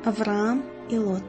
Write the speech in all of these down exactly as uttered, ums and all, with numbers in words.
Авраам и Лот.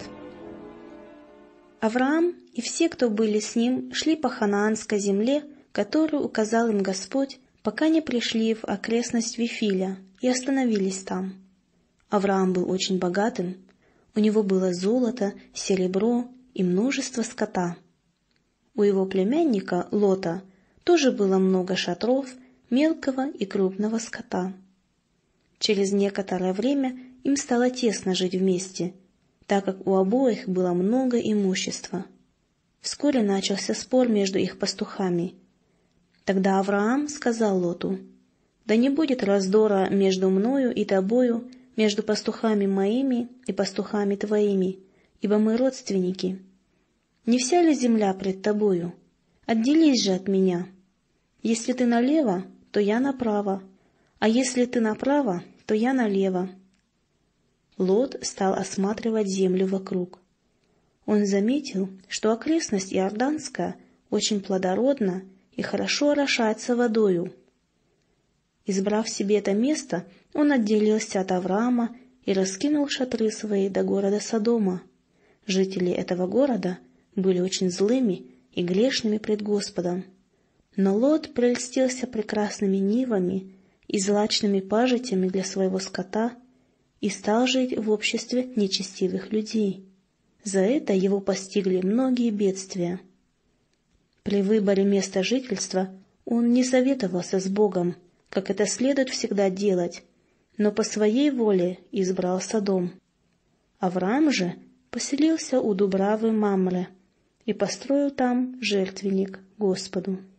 Авраам и все, кто были с ним, шли по ханаанской земле, которую указал им Господь, пока не пришли в окрестность Вифиля и остановились там. Авраам был очень богатым, у него было золото, серебро и множество скота. У его племянника Лота тоже было много шатров, мелкого и крупного скота. Через некоторое время им стало тесно жить вместе, так как у обоих было много имущества. Вскоре начался спор между их пастухами. Тогда Авраам сказал Лоту: «Да не будет раздора между мною и тобою, между пастухами моими и пастухами твоими, ибо мы родственники. Не вся ли земля пред тобою? Отделись же от меня. Если ты налево, то я направо, а если ты направо, то я налево». Лот стал осматривать землю вокруг. Он заметил, что окрестность Иорданская очень плодородна и хорошо орошается водою. Избрав себе это место, он отделился от Авраама и раскинул шатры свои до города Содома. Жители этого города были очень злыми и грешными пред Господом. Но Лот прельстился прекрасными нивами и злачными пажитями для своего скота и стал жить в обществе нечестивых людей. За это его постигли многие бедствия. При выборе места жительства он не советовался с Богом, как это следует всегда делать, но по своей воле избрал Содом. Авраам же поселился у Дубравы Мамре и построил там жертвенник Господу.